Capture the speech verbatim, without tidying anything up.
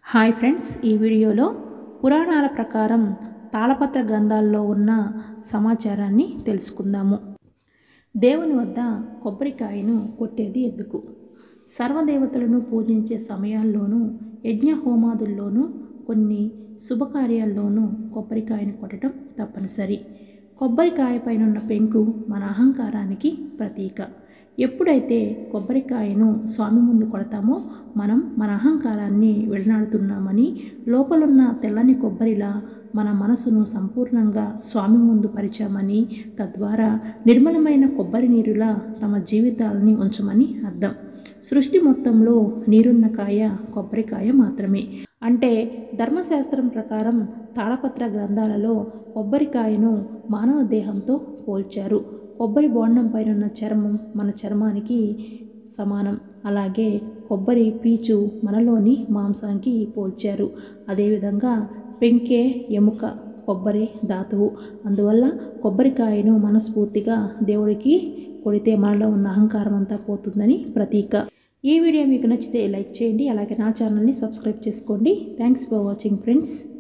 Hi friends, ఈ వీడియోలో పురాణాల ప్రకారం తాళపత్ర గ్రంథాల్లో ఉన్న సమాచారాన్ని తెలుసుకుందాము. దేవుని వద్ద కొబ్బరికాయను కొట్టేది ఎందుకు? సర్వదేవతలను పూజించే సమయాల్లోనూ, యజ్ఞ హోమాదుల్లోనూ, కొన్ని శుభకార్యాల్లోనూ కొబ్బరికాయను కొట్టడం తప్పనిసరి. కొబ్బరికాయ పైనున్న పెంకు మన అహంకారానికి ప్రతీక. ఎప్పుడైతే కొబ్బరికాయను స్వామి ముందు కొడతామో మనం మన అహంకారాన్ని విడనాడుతున్నామని, లోపలున్న తెల్లని కొబ్బరిలా మన మనసును సంపూర్ణంగా స్వామి ముందు పరిచామని, తద్వారా నిర్మలమైన కొబ్బరి నీరులా తమ జీవితాలని ఉంచమని అర్థం. సృష్టి మొత్తంలో నీరున్న కాయ కొబ్బరికాయ మాత్రమే. అంటే ధర్మశాస్త్రం ప్రకారం తాళపత్ర గ్రంథాలలో కొబ్బరికాయను మానవ దేహంతో పోల్చారు. కొబ్బరి బోండం పైన చర్మం మన చర్మానికి సమానం. అలాగే కొబ్బరి పీచు మనలోని మాంసానికి పోల్చారు. అదేవిధంగా పెంకే ఎముక, కొబ్బరి ధాతువు. అందువల్ల కొబ్బరికాయను మనస్ఫూర్తిగా దేవుడికి కొడితే మనలో ఉన్న అహంకారం అంతా పోతుందని ప్రతీక. ఈ వీడియో మీకు నచ్చితే లైక్ చేయండి. అలాగే నా ఛానల్ని సబ్స్క్రైబ్ చేసుకోండి. Thanks for watching friends.